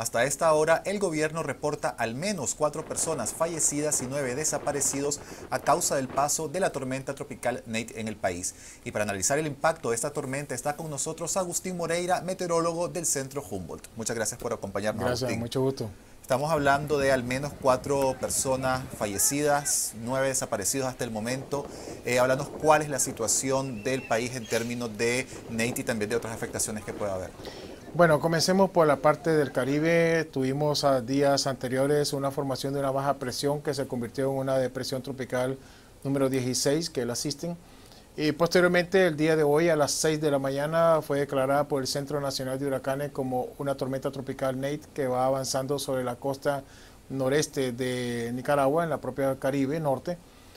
Hasta esta hora, el gobierno reporta al menos 4 personas fallecidas y 9 desaparecidos a causa del paso de la tormenta tropical Nate en el país. Y para analizar el impacto de esta tormenta está con nosotros Agustín Moreira, meteorólogo del Centro Humboldt. Muchas gracias por acompañarnos, Gracias, Agustín. mucho gusto. Estamos hablando de al menos 4 personas fallecidas, 9 desaparecidos hasta el momento. Háblanos cuál es la situación del país en términos de Nate y también de otras afectaciones que pueda haber. Bueno, comencemos por la parte del Caribe. Tuvimos a días anteriores una formación de una baja presión que se convirtió en una depresión tropical número 16, que la asisten. Y posteriormente, el día de hoy, a las 6 de la mañana, fue declarada por el Centro Nacional de Huracanes como una tormenta tropical Nate que va avanzando sobre la costa noreste de Nicaragua, en la propia Caribe norte.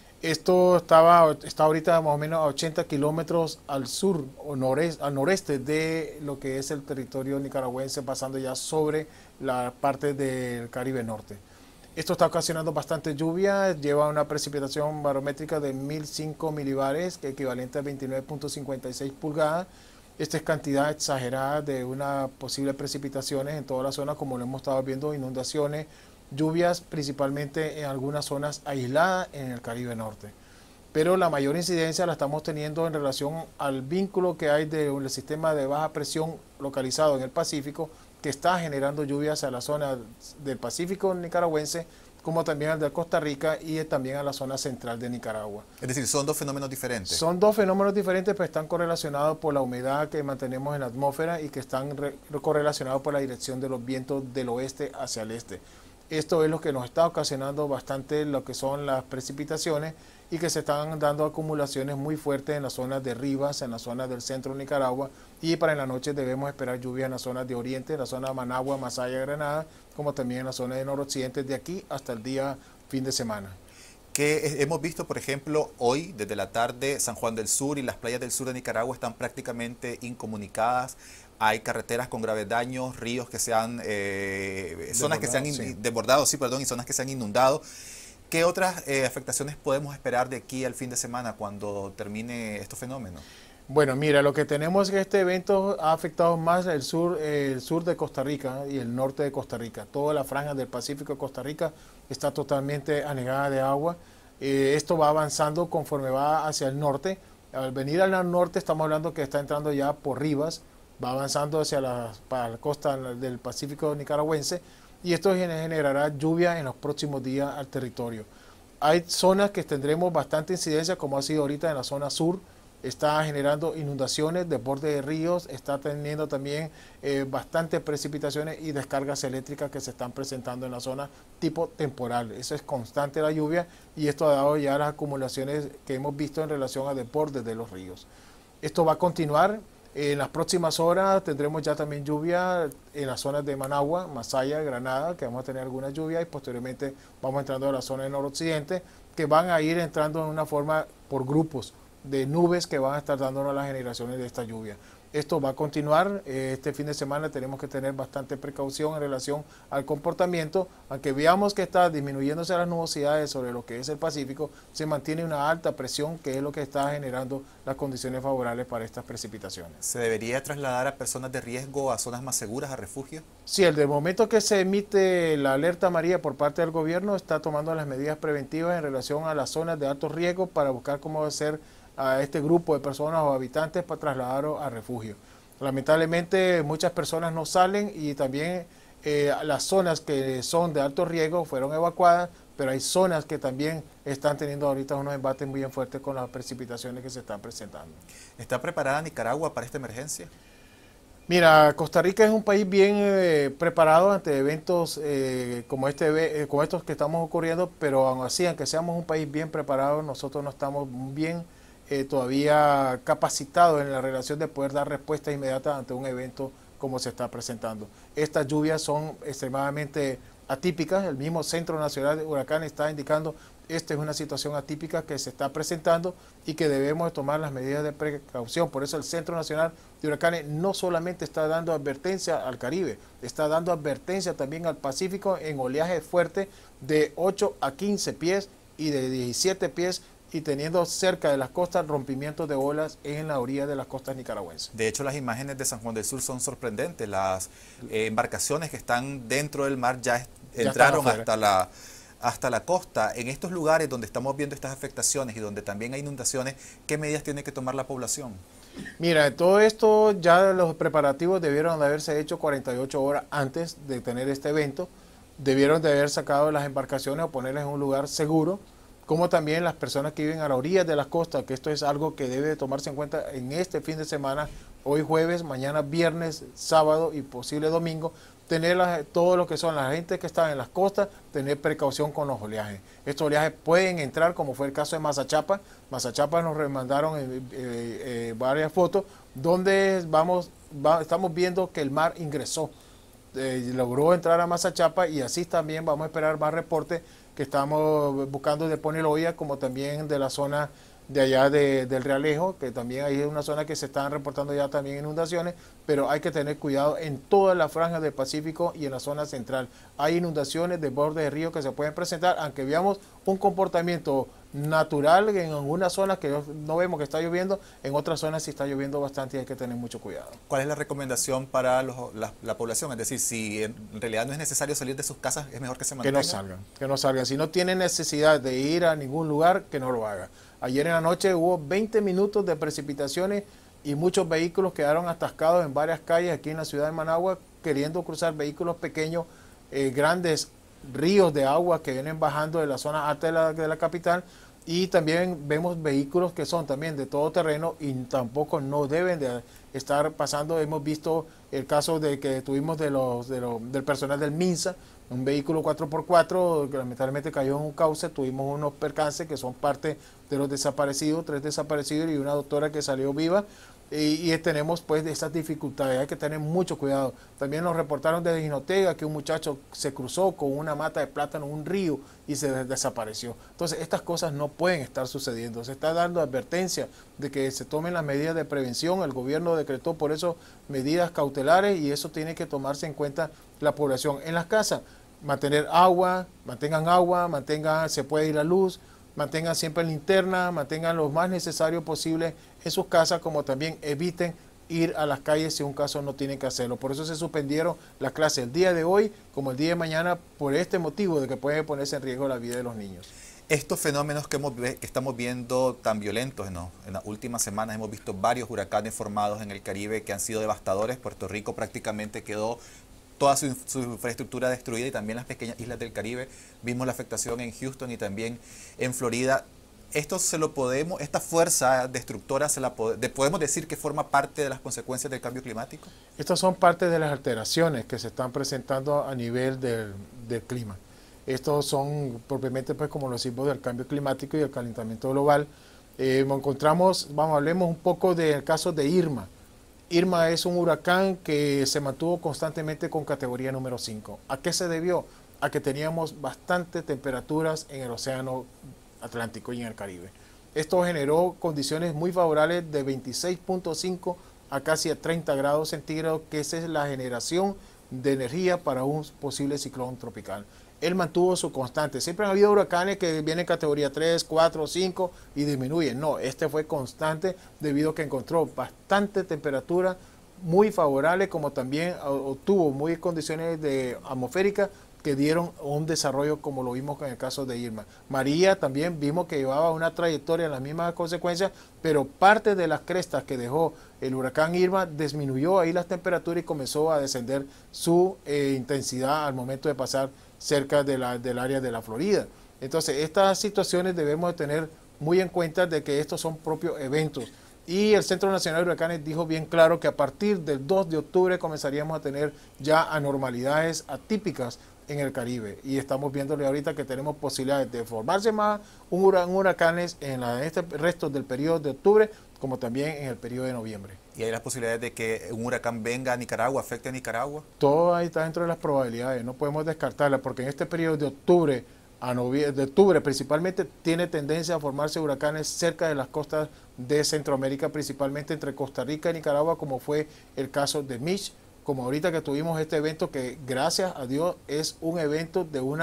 Esto está ahorita más o menos a 80 kilómetros al sur o al noreste de lo que es el territorio nicaragüense, pasando ya sobre la parte del Caribe norte. Esto está ocasionando bastante lluvia, lleva una precipitación barométrica de 1005 milibares, que equivalente a 29.56 pulgadas. Esta es cantidad exagerada de una posible precipitaciones en toda la zona, como lo hemos estado viendo, inundaciones, lluvias principalmente en algunas zonas aisladas en el Caribe norte. Pero la mayor incidencia la estamos teniendo en relación al vínculo que hay del sistema de baja presión localizado en el Pacífico, que está generando lluvias a la zona del Pacífico nicaragüense, como también al de Costa Rica y también a la zona central de Nicaragua. Es decir, son dos fenómenos diferentes. Son dos fenómenos diferentes, pero están correlacionados por la humedad que mantenemos en la atmósfera y que están correlacionados por la dirección de los vientos del oeste hacia el este. Esto es lo que nos está ocasionando bastante lo que son las precipitaciones y que se están dando acumulaciones muy fuertes en las zonas de Rivas, en las zonas del centro de Nicaragua, y para en la noche debemos esperar lluvia en las zonas de oriente, en la zona de Managua, Masaya, Granada, como también en la zona de noroccidente de aquí hasta el día fin de semana. Que hemos visto, por ejemplo, hoy, desde la tarde, San Juan del Sur y las playas del sur de Nicaragua están prácticamente incomunicadas. Hay carreteras con graves daños, ríos que se han, zonas que se han desbordado, sí, perdón, y zonas que se han inundado. ¿Qué otras afectaciones podemos esperar de aquí al fin de semana cuando termine estos fenómenos? Bueno, mira, lo que tenemos es que este evento ha afectado más el sur de Costa Rica y el norte de Costa Rica. Toda la franja del Pacífico de Costa Rica está totalmente anegada de agua. Esto va avanzando conforme va hacia el norte. Al venir al norte estamos hablando que está entrando ya por Rivas, va avanzando para la costa del Pacífico nicaragüense, y esto generará lluvia en los próximos días al territorio. Hay zonas que tendremos bastante incidencia, como ha sido ahorita en la zona sur. Está generando inundaciones, desborde de ríos, está teniendo también bastantes precipitaciones y descargas eléctricas que se están presentando en la zona tipo temporal. Eso es constante la lluvia, y esto ha dado ya las acumulaciones que hemos visto en relación a desbordes de los ríos. Esto va a continuar. En las próximas horas tendremos ya también lluvia en las zonas de Managua, Masaya, Granada, que vamos a tener alguna lluvia, y posteriormente vamos entrando a la zona de noroccidente, que van a ir entrando en una forma por grupos de nubes que van a estar dándonos las generaciones de esta lluvia. Esto va a continuar. Este fin de semana tenemos que tener bastante precaución en relación al comportamiento. Aunque veamos que está disminuyéndose las nubosidades sobre lo que es el Pacífico, se mantiene una alta presión, que es lo que está generando las condiciones favorables para estas precipitaciones. ¿Se debería trasladar a personas de riesgo a zonas más seguras, a refugio? Sí, desde el momento que se emite la alerta amarilla por parte del gobierno, está tomando las medidas preventivas en relación a las zonas de alto riesgo para buscar cómo hacer a este grupo de personas o habitantes para trasladarlos a refugio. Lamentablemente muchas personas no salen, y también las zonas que son de alto riesgo fueron evacuadas, pero hay zonas que también están teniendo ahorita unos embates muy fuertes con las precipitaciones que se están presentando. ¿Está preparada Nicaragua para esta emergencia? Mira, Costa Rica es un país bien preparado ante eventos como estos que estamos ocurriendo, pero aún así, aunque seamos un país bien preparado, nosotros no estamos bien todavía capacitados en la relación de poder dar respuesta inmediata ante un evento como se está presentando. Estas lluvias son extremadamente atípicas. El mismo Centro Nacional de Huracanes está indicando esta es una situación atípica que se está presentando y que debemos tomar las medidas de precaución. Por eso el Centro Nacional de Huracanes no solamente está dando advertencia al Caribe, está dando advertencia también al Pacífico en oleaje fuerte de 8 a 15 pies y de 17 pies y teniendo cerca de las costas rompimientos de olas en la orilla de las costas nicaragüenses. De hecho, las imágenes de San Juan del Sur son sorprendentes. Las embarcaciones que están dentro del mar ya entraron hasta la costa. En estos lugares donde estamos viendo estas afectaciones y donde también hay inundaciones, ¿qué medidas tiene que tomar la población? Mira, todo esto ya los preparativos debieron de haberse hecho 48 horas antes de tener este evento. Debieron de haber sacado las embarcaciones o ponerlas en un lugar seguro, como también las personas que viven a la orilla de las costas, que esto es algo que debe tomarse en cuenta en este fin de semana, hoy jueves, mañana viernes, sábado y posible domingo, tener todo lo que son la gente que está en las costas, tener precaución con los oleajes. Estos oleajes pueden entrar, como fue el caso de Mazachapa. Mazachapa nos remandaron varias fotos donde estamos viendo que el mar ingresó, logró entrar a Mazachapa, y así también vamos a esperar más reportes que estamos buscando de Poneloya, como también de la zona de allá del Realejo, que también hay una zona que se están reportando ya también inundaciones, pero hay que tener cuidado en toda la franja del Pacífico y en la zona central. Hay inundaciones de borde de río que se pueden presentar, aunque veamos un comportamiento natural en algunas zonas que no vemos que está lloviendo, en otras zonas sí está lloviendo bastante y hay que tener mucho cuidado. ¿Cuál es la recomendación para la población? Es decir, si en realidad no es necesario salir de sus casas, es mejor que se mantengan. Que no salgan. Si no tienen necesidad de ir a ningún lugar, que no lo haga. Ayer en la noche hubo 20 minutos de precipitaciones y muchos vehículos quedaron atascados en varias calles aquí en la ciudad de Managua, queriendo cruzar vehículos pequeños, grandes ríos de agua que vienen bajando de la zona alta de la capital, y también vemos vehículos que son también de todo terreno y tampoco no deben de estar pasando. Hemos visto el caso de que tuvimos del personal del MINSA, un vehículo 4x4 que lamentablemente cayó en un cauce. Tuvimos unos percances que son parte de los desaparecidos, 3 desaparecidos y una doctora que salió viva, y tenemos pues estas dificultades, hay que tener mucho cuidado. También nos reportaron desde Jinotega que un muchacho se cruzó con una mata de plátano en un río y se desapareció. Entonces estas cosas no pueden estar sucediendo, se está dando advertencia de que se tomen las medidas de prevención. El gobierno decretó por eso medidas cautelares y eso tiene que tomarse en cuenta la población. En las casas, mantengan agua, se puede ir la luz, mantengan siempre linterna, mantengan lo más necesario posible en sus casas, como también eviten ir a las calles si un caso no tienen que hacerlo. Por eso se suspendieron las clases el día de hoy como el día de mañana, por este motivo de que puede ponerse en riesgo la vida de los niños. Estos fenómenos que estamos viendo tan violentos, ¿no? En las últimas semanas hemos visto varios huracanes formados en el Caribe que han sido devastadores. Puerto Rico prácticamente quedó toda su infraestructura destruida, y también las pequeñas islas del Caribe. Vimos la afectación en Houston y también en Florida. Esta fuerza destructora, podemos decir que forma parte de las consecuencias del cambio climático. Estas son parte de las alteraciones que se están presentando a nivel del clima. Estos son propiamente, pues, como lo decimos, del cambio climático y del calentamiento global. Hablemos un poco del caso de Irma. Irma es un huracán que se mantuvo constantemente con categoría número 5. ¿A qué se debió? A que teníamos bastantes temperaturas en el océano Atlántico y en el Caribe. Esto generó condiciones muy favorables de 26.5 a casi a 30 grados centígrados, que esa es la generación de energía para un posible ciclón tropical. Él mantuvo su constante. Siempre han habido huracanes que vienen categoría 3, 4, 5 y disminuyen. No, este fue constante debido a que encontró bastante temperatura muy favorable, como también obtuvo muy condiciones atmosféricas que dieron un desarrollo como lo vimos en el caso de Irma. María también vimos que llevaba una trayectoria en las mismas consecuencias, pero parte de las crestas que dejó el huracán Irma disminuyó ahí las temperaturas y comenzó a descender su intensidad al momento de pasar cerca del área de la Florida. Entonces estas situaciones debemos de tener muy en cuenta de que estos son propios eventos. Y el Centro Nacional de Huracanes dijo bien claro que a partir del 2 de octubre comenzaríamos a tener ya anormalidades atípicas en el Caribe. Y estamos viéndole ahorita que tenemos posibilidades de formarse más huracanes en este resto del periodo de octubre, como también en el periodo de noviembre. ¿Y hay las posibilidades de que un huracán venga a Nicaragua, afecte a Nicaragua? Todo ahí está dentro de las probabilidades, no podemos descartarlas, porque en este periodo de octubre a octubre principalmente tiene tendencia a formarse huracanes cerca de las costas de Centroamérica, principalmente entre Costa Rica y Nicaragua, como fue el caso de Mitch, como ahorita que tuvimos este evento que gracias a Dios es un evento de una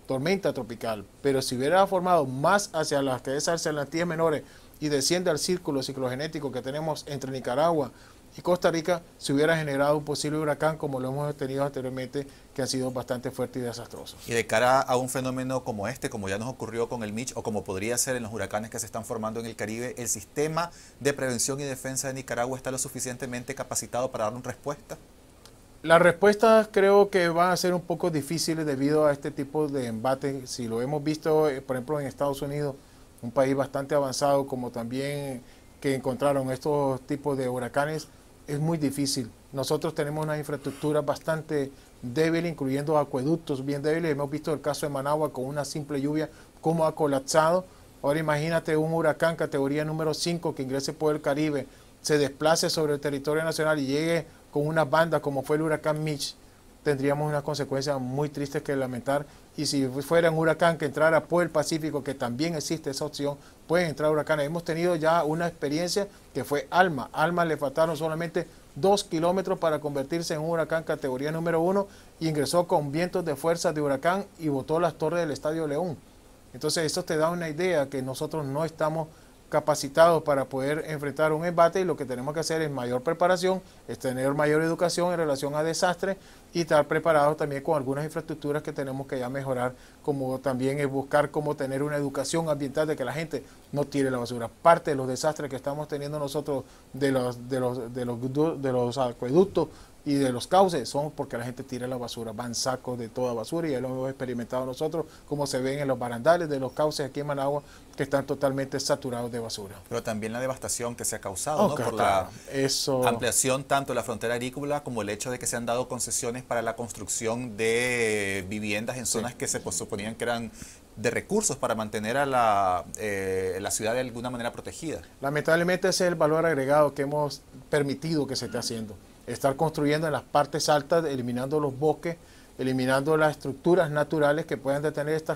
tormenta tropical, pero si hubiera formado más hacia las que es hacia las Antillas Menores y desciende al círculo ciclogenético que tenemos entre Nicaragua y Costa Rica, se hubiera generado un posible huracán como lo hemos tenido anteriormente, que ha sido bastante fuerte y desastroso. Y de cara a un fenómeno como este, como ya nos ocurrió con el Mitch o como podría ser en los huracanes que se están formando en el Caribe, ¿el sistema de prevención y defensa de Nicaragua está lo suficientemente capacitado para dar una respuesta? Las respuestas creo que van a ser un poco difíciles debido a este tipo de embate. Si lo hemos visto, por ejemplo, en Estados Unidos, un país bastante avanzado, como también que encontraron estos tipos de huracanes, es muy difícil. Nosotros tenemos una infraestructura bastante débil, incluyendo acueductos bien débiles. Hemos visto el caso de Managua con una simple lluvia, cómo ha colapsado. Ahora imagínate un huracán categoría número 5 que ingrese por el Caribe, se desplace sobre el territorio nacional y llegue con una banda como fue el huracán Mitch. Tendríamos unas consecuencias muy tristes que lamentar. Y si fuera un huracán que entrara por el Pacífico, que también existe esa opción, pueden entrar huracanes. Hemos tenido ya una experiencia que fue Alma. Alma le faltaron solamente 2 kilómetros para convertirse en un huracán categoría número 1 y ingresó con vientos de fuerza de huracán y botó las torres del Estadio León. Entonces eso te da una idea que nosotros no estamos capacitados para poder enfrentar un embate, y lo que tenemos que hacer es mayor preparación, es tener mayor educación en relación a desastres y estar preparados también con algunas infraestructuras que tenemos que ya mejorar, como también es buscar cómo tener una educación ambiental de que la gente no tire la basura. Parte de los desastres que estamos teniendo nosotros de los acueductos y de los cauces son porque la gente tira la basura, van sacos de toda basura, y ya lo hemos experimentado nosotros, como se ven en los barandales de los cauces aquí en Managua, que están totalmente saturados de basura. Pero también la devastación que se ha causado, ¿no? Por la ampliación tanto de la frontera agrícola como el hecho de que se han dado concesiones para la construcción de viviendas en zonas que se suponían que eran de recursos para mantener a la ciudad de alguna manera protegida. Lamentablemente ese es el valor agregado que hemos permitido que se esté haciendo. Estar construyendo en las partes altas, eliminando los bosques, eliminando las estructuras naturales que puedan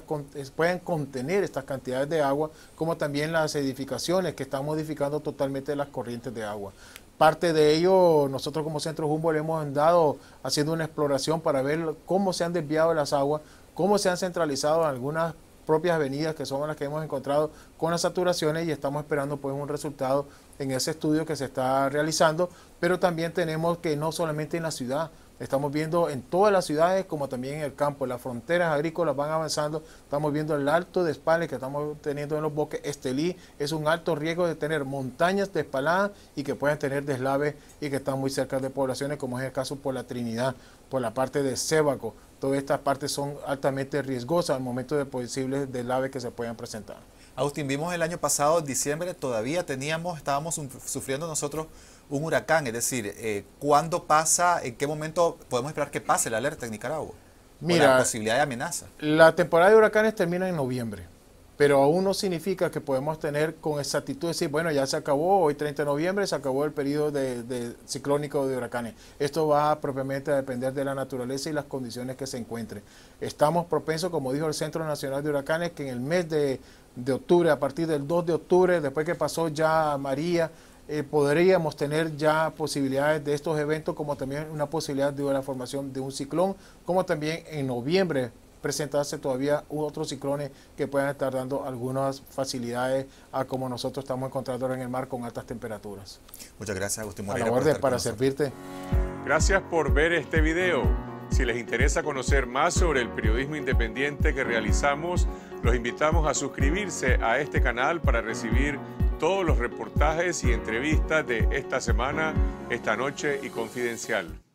contener estas cantidades de agua, como también las edificaciones que están modificando totalmente las corrientes de agua. Parte de ello, nosotros como Centro Humboldt le hemos andado haciendo una exploración para ver cómo se han desviado las aguas, cómo se han centralizado algunas propias avenidas que son las que hemos encontrado con las saturaciones, y estamos esperando pues un resultado en ese estudio que se está realizando. Pero también tenemos que no solamente en la ciudad, estamos viendo en todas las ciudades como también en el campo, las fronteras agrícolas van avanzando, estamos viendo el alto despale que estamos teniendo en los bosques. Estelí es un alto riesgo de tener montañas despaladas y que puedan tener deslaves y que están muy cerca de poblaciones, como es el caso por la Trinidad, por la parte de Sébaco. Todas estas partes son altamente riesgosas al momento de posibles deslaves que se puedan presentar. Agustín, vimos el año pasado, en diciembre, todavía estábamos sufriendo nosotros un huracán, es decir, ¿cuándo pasa, en qué momento podemos esperar que pase la alerta en Nicaragua? Mira, la posibilidad de amenaza. La temporada de huracanes termina en noviembre, pero aún no significa que podemos tener con exactitud decir, bueno, ya se acabó, hoy 30 de noviembre se acabó el periodo de ciclónico de huracanes. Esto va propiamente a depender de la naturaleza y las condiciones que se encuentren. Estamos propensos, como dijo el Centro Nacional de Huracanes, que en el mes de octubre, a partir del 2 de octubre, después que pasó ya María, podríamos tener ya posibilidades de estos eventos, como también una posibilidad de la formación de un ciclón, como también en noviembre presentarse todavía otros ciclones que puedan estar dando algunas facilidades a como nosotros estamos encontrando ahora en el mar con altas temperaturas. Muchas gracias, Agustín Moreira. A la orden, para servirte. Gracias por ver este video. Si les interesa conocer más sobre el periodismo independiente que realizamos, los invitamos a suscribirse a este canal para recibir todos los reportajes y entrevistas de esta semana, esta noche y Confidencial.